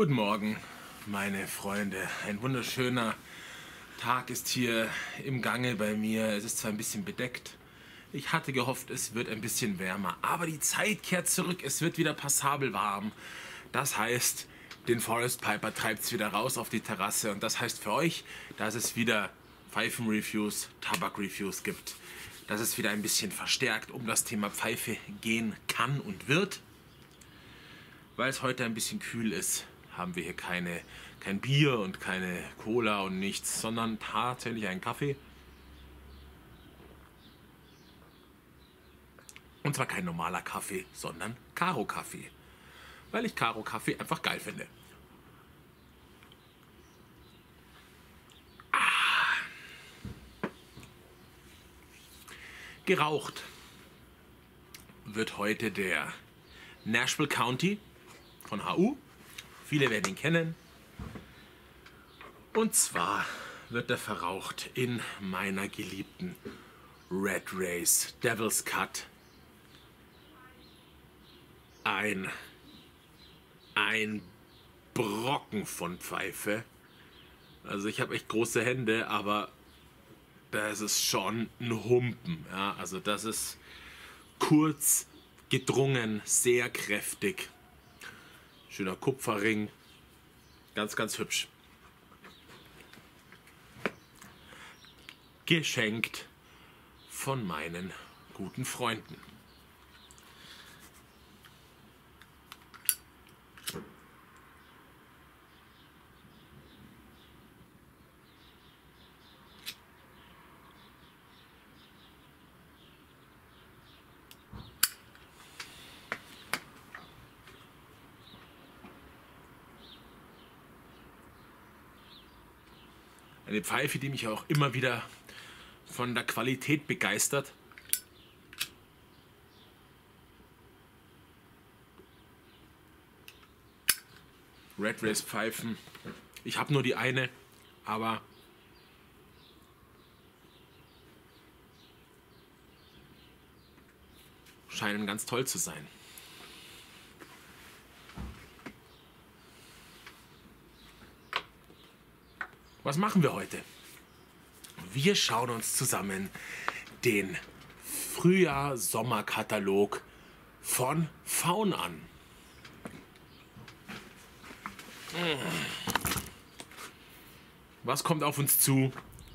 Guten Morgen, meine Freunde. Ein wunderschöner Tag ist hier im Gange bei mir. Es ist zwar ein bisschen bedeckt. Ich hatte gehofft, es wird ein bisschen wärmer. Aber die Zeit kehrt zurück. Es wird wieder passabel warm. Das heißt, den Forest Piper treibt es wieder raus auf die Terrasse. Und das heißt für euch, dass es wieder Pfeifen-Reviews, Tabak-Reviews gibt. Dass es wieder ein bisschen verstärkt um das Thema Pfeife gehen kann und wird. Weil es heute ein bisschen kühl ist, haben wir hier kein Bier und keine Cola und nichts, sondern tatsächlich einen Kaffee. Und zwar kein normaler Kaffee, sondern Karo-Kaffee. Weil ich Karo-Kaffee einfach geil finde. Geraucht wird heute der Nashville County von HU. Viele werden ihn kennen. Und zwar wird er verraucht in meiner geliebten Red Race Devil's Cut. Ein Brocken von Pfeife. Also ich habe echt große Hände, aber das ist schon ein Humpen. Ja? Also das ist kurz, gedrungen, sehr kräftig. Schöner Kupferring. Ganz, ganz hübsch. Geschenkt von meinen guten Freunden. Eine Pfeife, die mich auch immer wieder von der Qualität begeistert. Red Race Pfeifen. Ich habe nur die eine, aber scheinen ganz toll zu sein. Was machen wir heute? Wir schauen uns zusammen den Frühjahr-Sommer-Katalog von Faun an. Was kommt auf uns zu?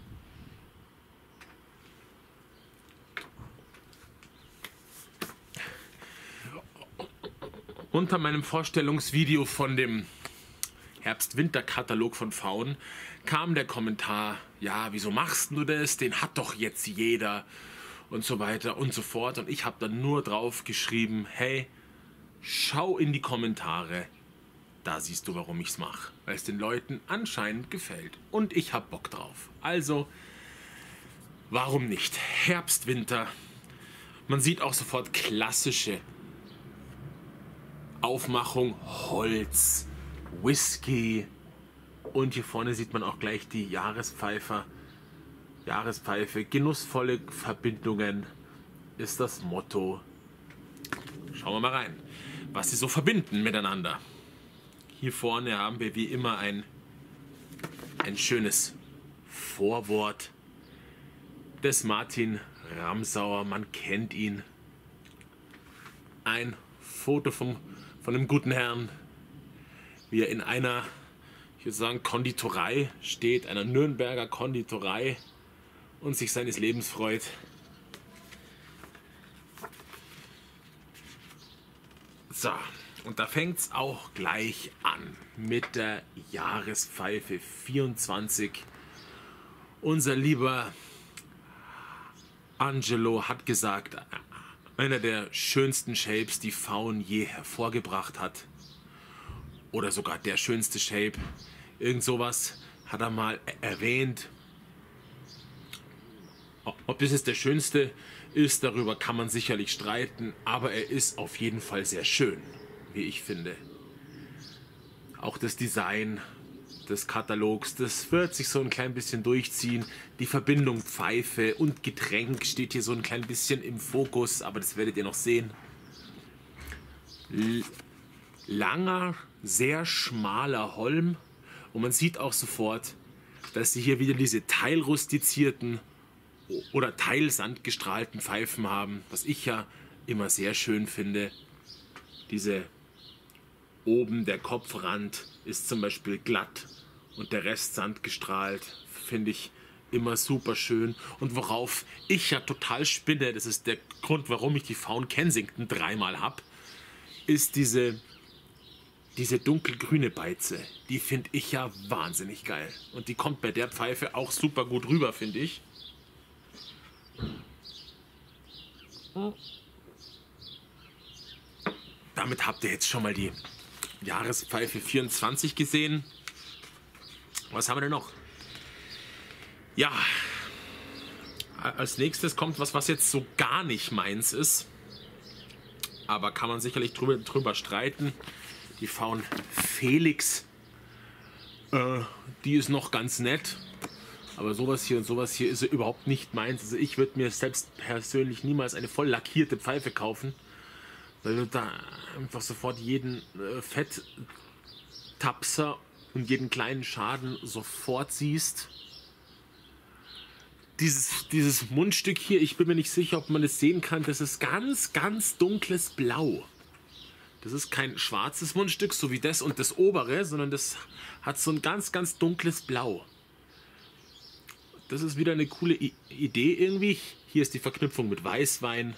Unter meinem Vorstellungsvideo von dem Herbst-Winter-Katalog von Faun kam der Kommentar, ja, wieso machst du das? Den hat doch jetzt jeder und so weiter und so fort. Und ich habe dann nur drauf geschrieben, hey, schau in die Kommentare, da siehst du, warum ich es mache. Weil es den Leuten anscheinend gefällt und ich habe Bock drauf. Also, warum nicht? Herbst, Winter. Man sieht auch sofort klassische Aufmachung, Holz, Whisky und hier vorne sieht man auch gleich die Jahrespfeife. Genussvolle Verbindungen ist das Motto. Schauen wir mal rein, was sie so verbinden miteinander. Hier vorne haben wir wie immer ein schönes Vorwort des Martin Ramsauer. Man kennt ihn. Ein Foto von einem guten Herrn, wie er in einer, ich würde sagen, Konditorei steht, einer Nürnberger Konditorei und sich seines Lebens freut. So, und da fängt es auch gleich an mit der Jahrespfeife 24. Unser lieber Angelo hat gesagt, einer der schönsten Shapes, die Faun je hervorgebracht hat. Oder sogar der schönste Shape. Irgend sowas hat er mal erwähnt. Ob das jetzt der schönste ist, darüber kann man sicherlich streiten. Aber er ist auf jeden Fall sehr schön, wie ich finde. Auch das Design des Katalogs, das wird sich so ein klein bisschen durchziehen. Die Verbindung Pfeife und Getränk steht hier so ein klein bisschen im Fokus. Aber das werdet ihr noch sehen. Langer sehr schmaler Holm und man sieht auch sofort, dass sie hier wieder diese teilrustizierten oder teilsandgestrahlten Pfeifen haben, was ich ja immer sehr schön finde. Diese oben, der Kopfrand ist zum Beispiel glatt und der Rest sandgestrahlt, finde ich immer super schön. Und worauf ich ja total spinne, das ist der Grund, warum ich die Faun Kensington dreimal habe, ist diese dunkelgrüne Beize. Die finde ich ja wahnsinnig geil. Und die kommt bei der Pfeife auch super gut rüber, finde ich. Damit habt ihr jetzt schon mal die Jahrespfeife 24 gesehen. Was haben wir denn noch? Ja, als nächstes kommt was jetzt so gar nicht meins ist. Aber kann man sicherlich drüber streiten. Die Faun Felix, die ist noch ganz nett. Aber sowas hier und sowas hier ist überhaupt nicht meins. Also ich würde mir selbst persönlich niemals eine voll lackierte Pfeife kaufen. Weil du da einfach sofort jeden Fetttapser und jeden kleinen Schaden sofort siehst. Dieses Mundstück hier, ich bin mir nicht sicher, ob man es sehen kann, das ist ganz, ganz dunkles Blau. Das ist kein schwarzes Mundstück, so wie das und das obere, sondern das hat so ein ganz, ganz dunkles Blau. Das ist wieder eine coole Idee irgendwie. Hier ist die Verknüpfung mit Weißwein.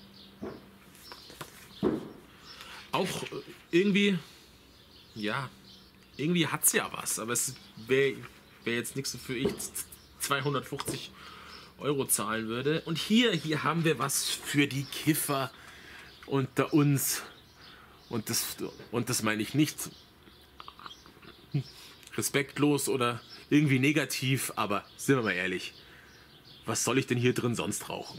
Auch irgendwie, ja, irgendwie hat es ja was, aber es wäre jetzt nichts, wofür ich 250 € zahlen würde. Und hier haben wir was für die Kiffer unter uns. Und das meine ich nicht respektlos oder irgendwie negativ, aber sind wir mal ehrlich, was soll ich denn hier drin sonst rauchen?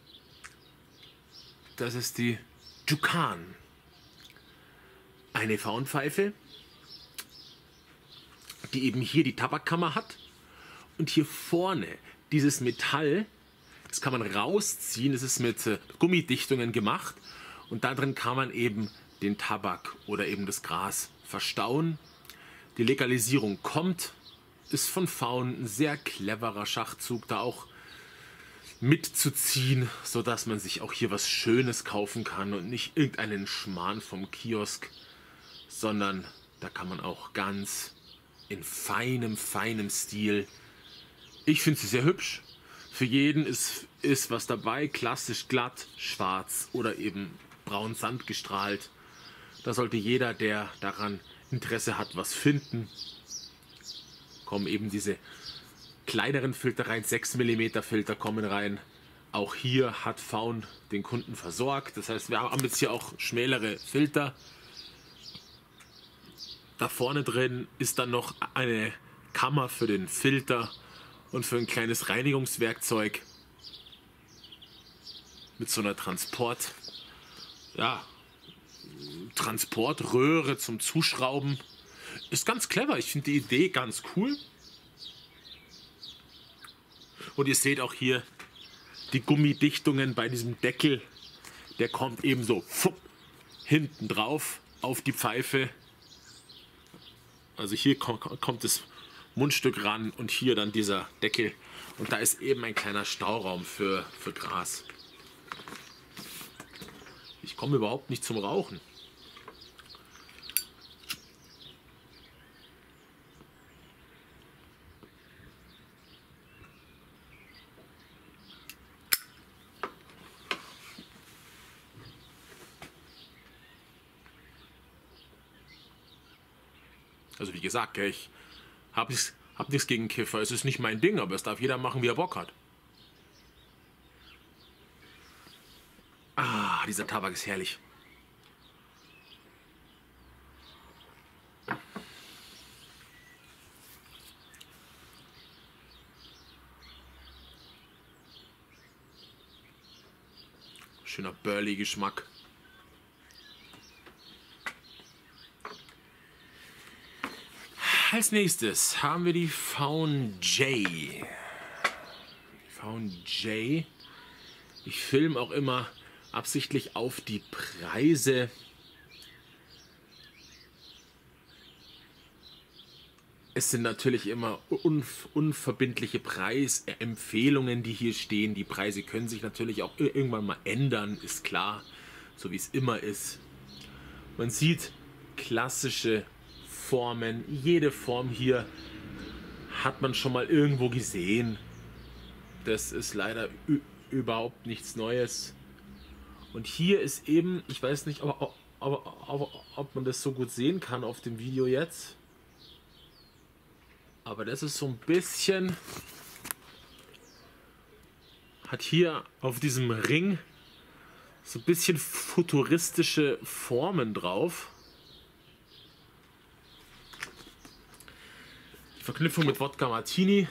Das ist die Jukan. Eine Faunpfeife, die eben hier die Tabakkammer hat und hier vorne dieses Metall, das kann man rausziehen, das ist mit Gummidichtungen gemacht und da drin kann man eben den Tabak oder eben das Gras verstauen. Die Legalisierung kommt, ist von Faun ein sehr cleverer Schachzug, da auch mitzuziehen, sodass man sich auch hier was Schönes kaufen kann und nicht irgendeinen Schmarrn vom Kiosk, sondern da kann man auch ganz in feinem Stil. Ich finde sie sehr hübsch. Für jeden ist was dabei, klassisch glatt, schwarz oder eben braun Sand gestrahlt. Da sollte jeder, der daran Interesse hat, was finden. Kommen eben diese kleineren Filter rein, 6 mm Filter kommen rein. Auch hier hat Faun den Kunden versorgt. Das heißt, wir haben jetzt hier auch schmälere Filter. Da vorne drin ist dann noch eine Kammer für den Filter und für ein kleines Reinigungswerkzeug mit so einer Transportröhre zum Zuschrauben. Ist ganz clever. Ich finde die Idee ganz cool. Und ihr seht auch hier die Gummidichtungen bei diesem Deckel. Der kommt eben so hinten drauf auf die Pfeife. Also hier kommt das Mundstück ran und hier dann dieser Deckel. Und da ist eben ein kleiner Stauraum für Gras. Ich komme überhaupt nicht zum Rauchen. Also wie gesagt, ich habe nichts gegen Kiffer. Es ist nicht mein Ding, aber es darf jeder machen, wie er Bock hat. Ah, dieser Tabak ist herrlich. Schöner Burley-Geschmack. Als nächstes haben wir die Faun J. Faun J. Ich filme auch immer absichtlich auf die Preise. Es sind natürlich immer unverbindliche Preisempfehlungen, die hier stehen. Die Preise können sich natürlich auch irgendwann mal ändern, ist klar, so wie es immer ist. Man sieht klassische Formen. Jede Form hier hat man schon mal irgendwo gesehen. Das ist leider überhaupt nichts Neues. Und hier ist eben, ich weiß nicht, ob man das so gut sehen kann auf dem Video jetzt. Aber das ist so ein bisschen, hat hier auf diesem Ring so ein bisschen futuristische Formen drauf. Die Verknüpfung mit Wodka Martini.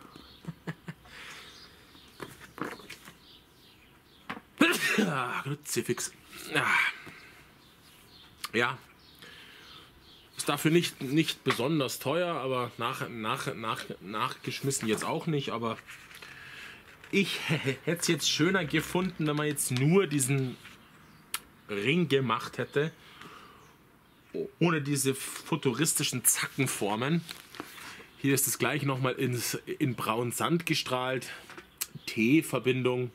Kruzifix. Ja. Ist dafür nicht besonders teuer, aber nachgeschmissen jetzt auch nicht. Aber ich hätte es jetzt schöner gefunden, wenn man jetzt nur diesen Ring gemacht hätte. Ohne diese futuristischen Zackenformen. Hier ist es gleich nochmal in braun Sand gestrahlt. T-Verbindung.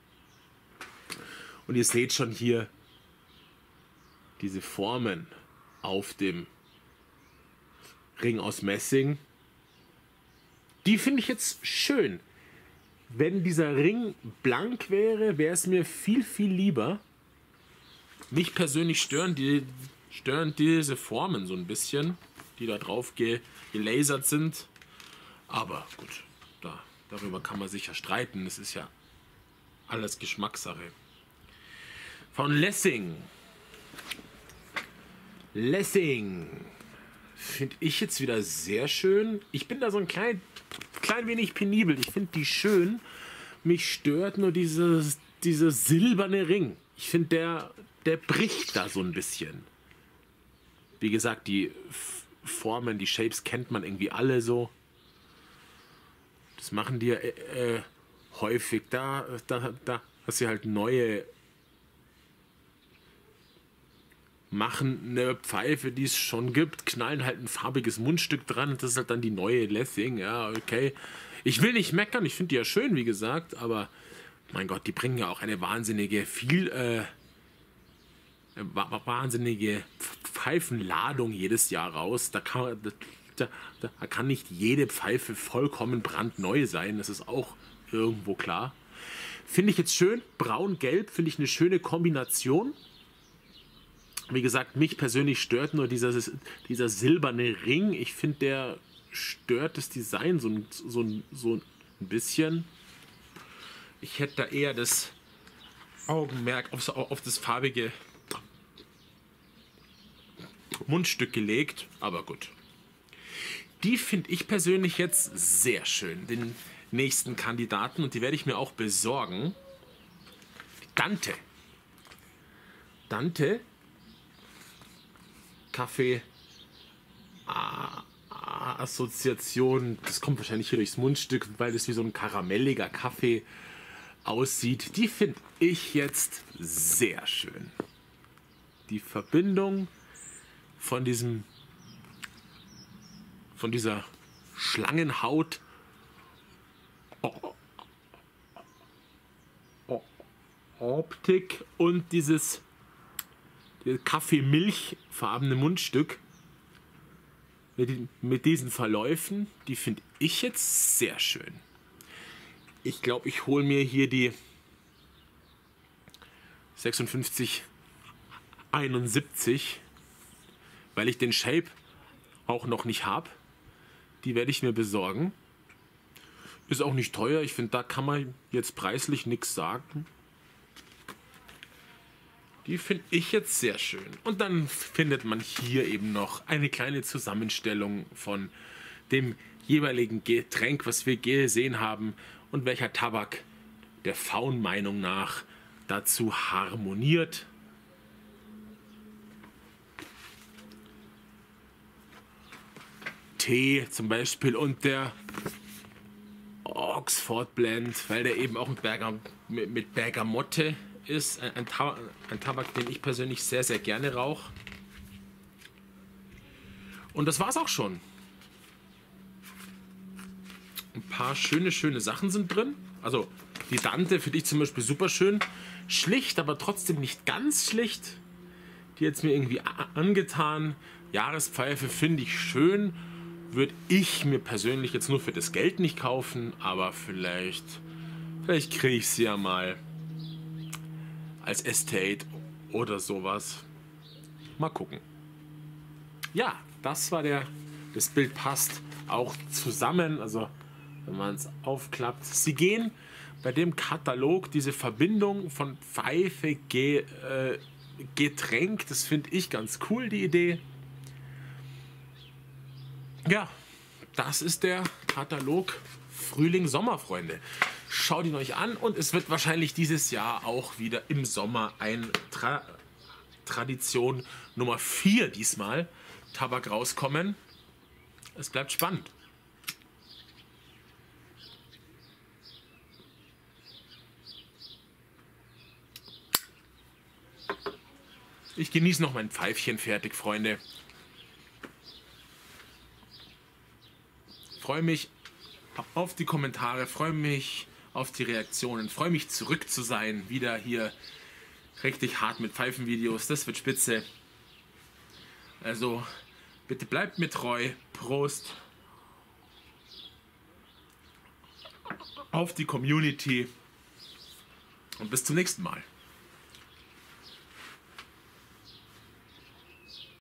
Und ihr seht schon hier diese Formen auf dem Ring aus Messing. Die finde ich jetzt schön. Wenn dieser Ring blank wäre, wäre es mir viel, viel lieber. Mich persönlich stören diese Formen so ein bisschen, die da drauf gelasert sind. Aber gut, darüber kann man sicher streiten. Das ist ja alles Geschmackssache. Von Lessing. Lessing finde ich jetzt wieder sehr schön. Ich bin da so ein klein wenig penibel. Ich finde die schön. Mich stört nur dieser silberne Ring. Ich finde, der bricht da so ein bisschen. Wie gesagt, die Formen, die Shapes kennt man irgendwie alle so. Das machen die häufig. Da hast du halt neue machen eine Pfeife, die es schon gibt, knallen halt ein farbiges Mundstück dran. Das ist halt dann die neue Lessing. Ja, okay. Ich will nicht meckern, ich finde die ja schön, wie gesagt, aber mein Gott, die bringen ja auch eine wahnsinnige wahnsinnige Pfeifenladung jedes Jahr raus. Da kann nicht jede Pfeife vollkommen brandneu sein. Das ist auch irgendwo klar. Finde ich jetzt schön. Braun-Gelb finde ich eine schöne Kombination. Wie gesagt, mich persönlich stört nur dieser silberne Ring. Ich finde, der stört das Design so ein bisschen. Ich hätte da eher das Augenmerk auf das farbige Mundstück gelegt. Aber gut. Die finde ich persönlich jetzt sehr schön. Den nächsten Kandidaten. Und die werde ich mir auch besorgen. Dante. Dante. Kaffee Assoziation, das kommt wahrscheinlich hier durchs Mundstück, weil es wie so ein karamelliger Kaffee aussieht. Die finde ich jetzt sehr schön. Die Verbindung von dieser Schlangenhaut Optik und dieses Kaffee-Milchfarbene Mundstück mit diesen Verläufen, die finde ich jetzt sehr schön. Ich glaube, ich hole mir hier die 5671, weil ich den Shape auch noch nicht habe. Die werde ich mir besorgen. Ist auch nicht teuer. Ich finde, da kann man jetzt preislich nichts sagen. Die finde ich jetzt sehr schön. Und dann findet man hier eben noch eine kleine Zusammenstellung von dem jeweiligen Getränk, was wir gesehen haben und welcher Tabak der Faun-Meinung nach dazu harmoniert. Tee zum Beispiel und der Oxford Blend, weil der eben auch mit Bergamotte ist. Ein Tabak, den ich persönlich sehr, sehr gerne rauche. Und das war's auch schon. Ein paar schöne Sachen sind drin. Also die Dante finde ich zum Beispiel super schön. Schlicht, aber trotzdem nicht ganz schlicht. Die jetzt mir irgendwie angetan. Jahrespfeife finde ich schön. Würde ich mir persönlich jetzt nur für das Geld nicht kaufen. Aber vielleicht kriege ich sie ja mal als Estate oder sowas. Mal gucken. Ja, das war das Bild passt auch zusammen. Also wenn man es aufklappt. Sie gehen bei dem Katalog diese Verbindung von Pfeife, Getränk, das finde ich ganz cool, die Idee. Ja, das ist der Katalog Frühling-Sommer, Freunde. Schaut ihn euch an und es wird wahrscheinlich dieses Jahr auch wieder im Sommer ein Tradition Nummer 4 diesmal Tabak rauskommen. Es bleibt spannend. Ich genieße noch mein Pfeifchen fertig, Freunde. Freue mich auf die Kommentare, freue mich auf die Reaktionen, freue mich zurück zu sein. Wieder hier richtig hart mit Pfeifenvideos, das wird spitze. Also bitte bleibt mir treu. Prost auf die Community und bis zum nächsten Mal.